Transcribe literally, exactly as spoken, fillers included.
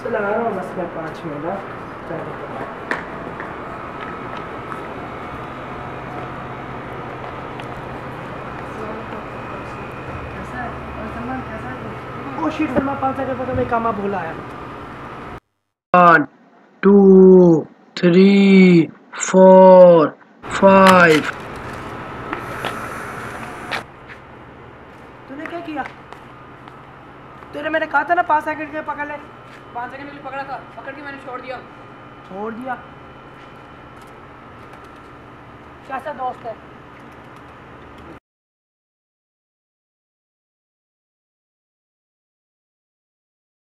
चला आ रहा हूँ बस मैं पाँच मिनट। ओ शिट सलमान पाँच सेकंड पता नहीं कामा भूला है। One two three four five. तूने क्या किया? तूने मैंने कहा था ना पाँच सेकंड के पकड़ ले। पाँच सेकंड के लिए पकड़ा था, पकड़ के मैंने छोड़ दिया। छोड़ दिया? कैसा दोस्त है?